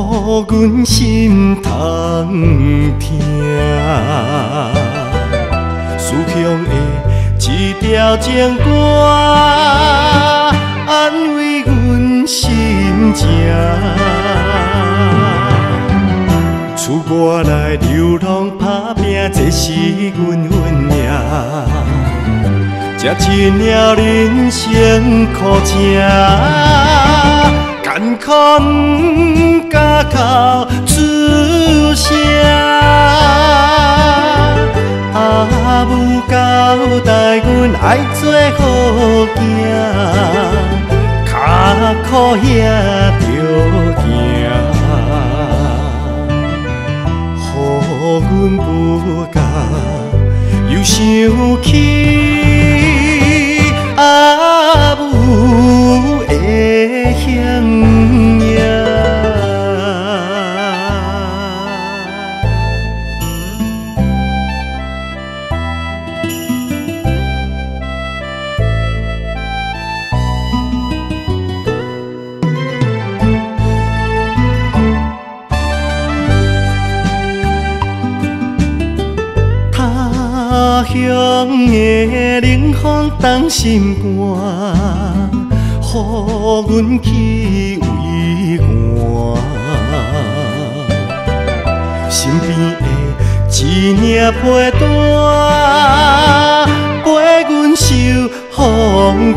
阮心通听。思乡的一条情歌，安慰阮心情。出外来流浪打拼，这是阮运命。才亲了人生苦情，艰苦不敢哭出声。阿母交代阮爱做好囝，脚苦也着行。予阮不敢又想起阿母的乡野。他乡的冷风冻心肝，予阮去畏寒。身边的一领被单，陪阮受风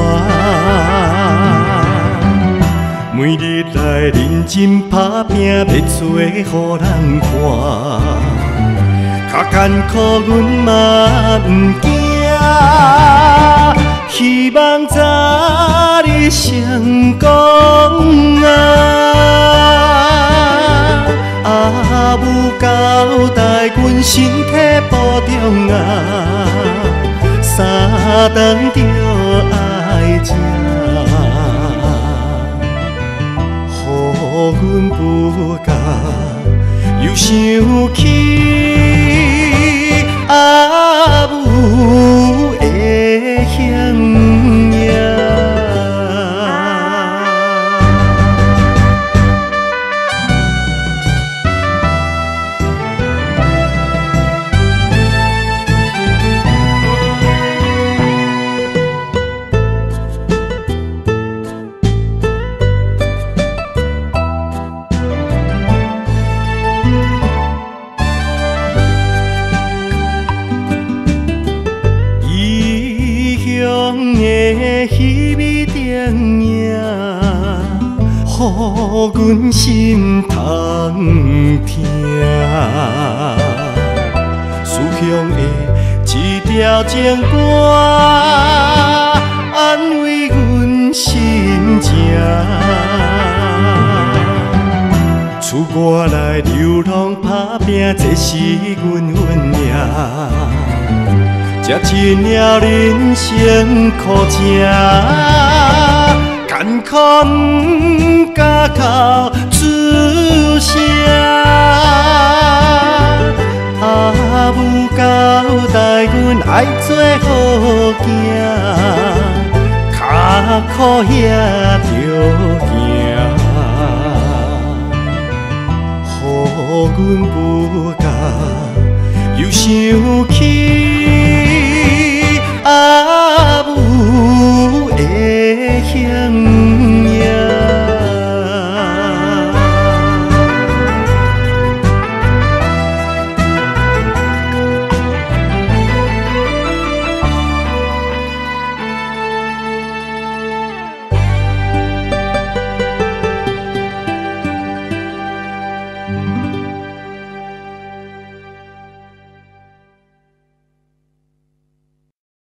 寒。每日来认真打拼，要做予人看。较艰苦，阮嘛不惊，希望早日成功啊！阿母交代阮身体保重啊，三顿着爱食，予阮不敢又想起。阿母的乡野。稀微电影，予阮心通听。思乡的一条情歌，安慰阮心情。出外来流浪打拼，这是阮运命。才亲了人生苦情，艰苦不敢哭出声。阿母交代阮爱做好囝，脚苦也着行。予阮不敢又想起。